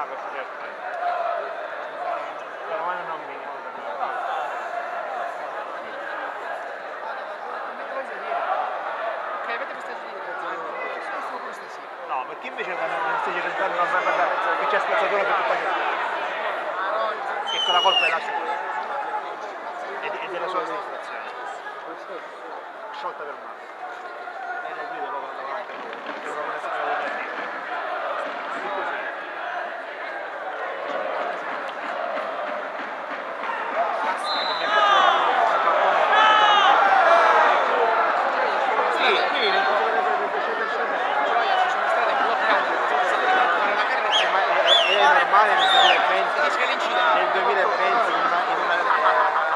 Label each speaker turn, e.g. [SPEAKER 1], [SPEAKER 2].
[SPEAKER 1] questo certo. La mano non mi
[SPEAKER 2] Ok, avete questa
[SPEAKER 1] no, perché invece quando non stai diventando una bella che c'è spazzatura per tutta che quella colpa è la sua e della sua amministrazione. Sciolta per mano. E lo guido proprio davanti a lui, perché lo vuole stare con me. Così. Sì, qui nel è normale nel 2020 in una